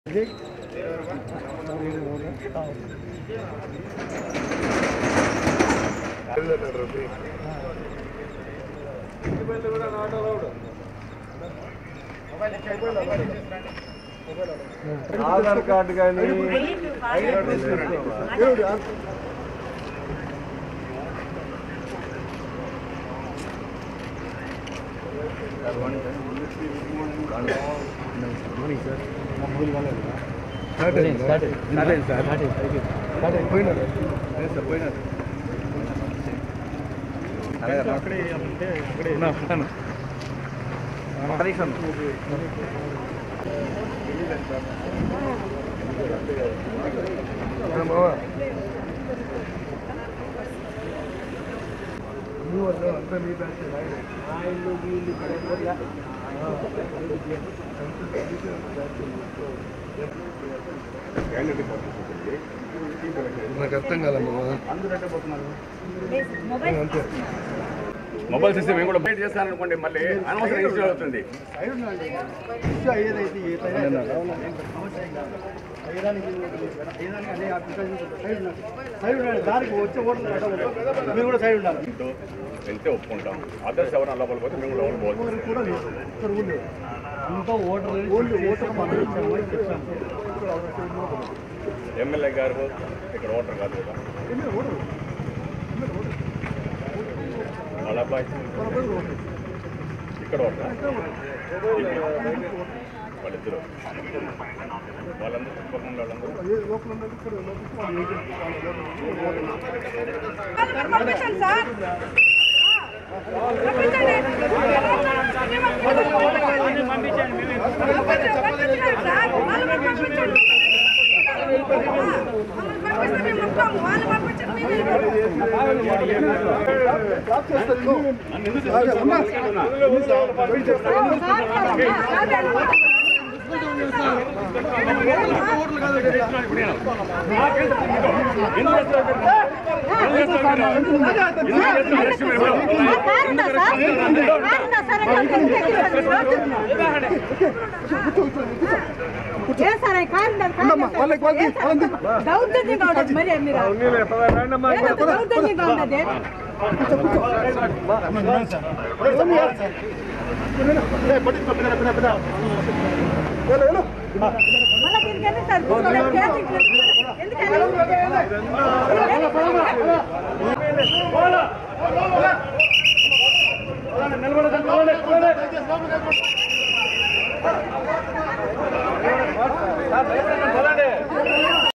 Aadhaar card కానీ నాకు అర్థం కాదమ్మా మొబైల్ సిస్టమ్ మేము కూడా బయట చేస్తాననుకోండి మళ్ళీ అనవసరం ఇష్యూ అవుతుంది. వెళ్తే ఒప్పుకుంటాం. అదర్స్ ఎవరైనా లోపల పోతే మేము లోపల పోతాం. ఎమ్మెల్యే గారు ఇక్కడ ఓటర్ కాదు కదా అలాబాయ్ ఇక్కడ ఓటర్ వాళ్ళిద్దరు వాళ్ళందరూ చుట్టుపక్కల నిలబడ